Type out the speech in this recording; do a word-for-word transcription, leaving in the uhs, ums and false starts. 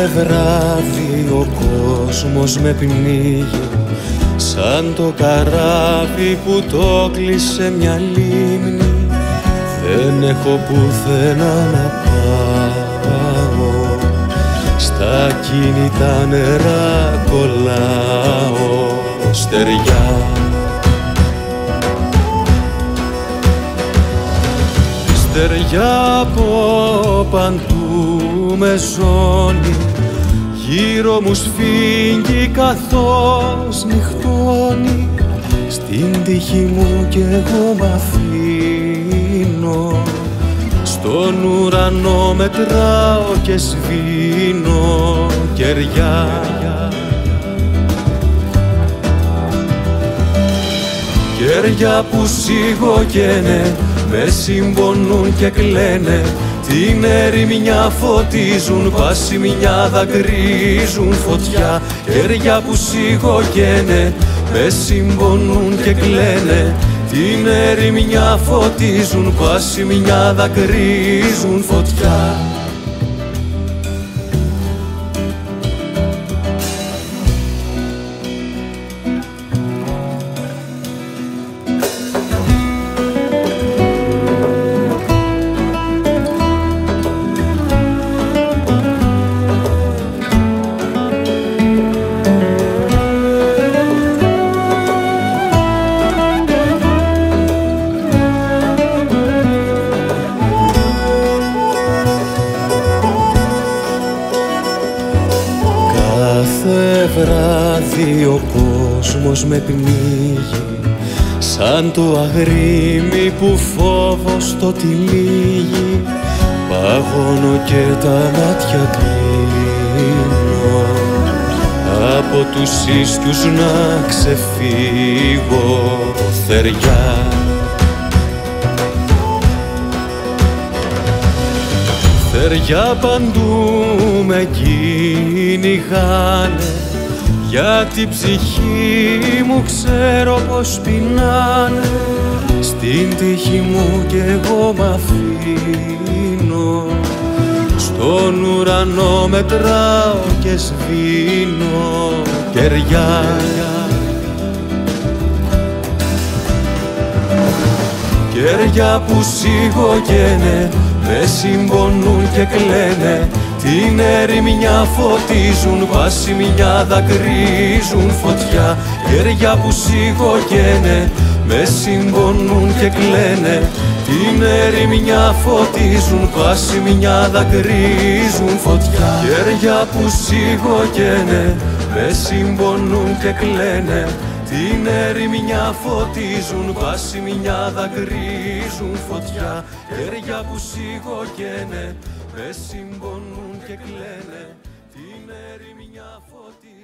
βράδυ ο κόσμος με πνίγει, σαν το καράβι που το κλείσε μια λίμνη. Δεν έχω πουθενά να πάω, στα κίνητα νερά κολλάω στεριά. Στεριά από παντού με ζώνει, γύρω μου σφίγγει καθώς νυχτώνει. Στην τύχη μου κι εγώ μ' αφήνω, στον ουρανό μετράω και σβήνω κεριά. Κεριά που σιγογένε, με συμπονούν και κλαίνε, την ερημιά φωτίζουν, πάση μια δακρύζουν φωτιά. Κεριά που σιγογένε, με συμπονούν και κλαίνε, την ερημιά φωτίζουν, πάση μια δακρύζουν φωτιά. Κάθε βράδυ ο κόσμος με πνίγει, σαν το αγρίμι που φόβος το τυλίγει. Παγώνω και τα μάτια κλείνω, από τους ίσκιους να ξεφύγω θεριά. Θεριά παντού με κυνηγάνε, για την ψυχή μου ξέρω πως πεινάνε. Στην τύχη μου κι εγώ μ' αφήνω, στον ουρανό μετράω και σβήνω κεριά. Κεριά που σιγογένε, με συμπονούν και κλαίνε, την ερημιά φωτίζουν, πάση μια δακρύζουν φωτιά. Κεριά που σιγογένε, με συμπονούν και κλαίνε, την ερημιά φωτίζουν, πάση μια δακρύζουν φωτιά. Κεριά που σιγογένε, με συμπονούν και κλαίνε, την ερημιά φωτίζουν, πάση μια δακρύζουν φωτιά. Κεριά που σιγογένε, με συμπονούν και κλαίνε, την ερημιά φωτίζουν.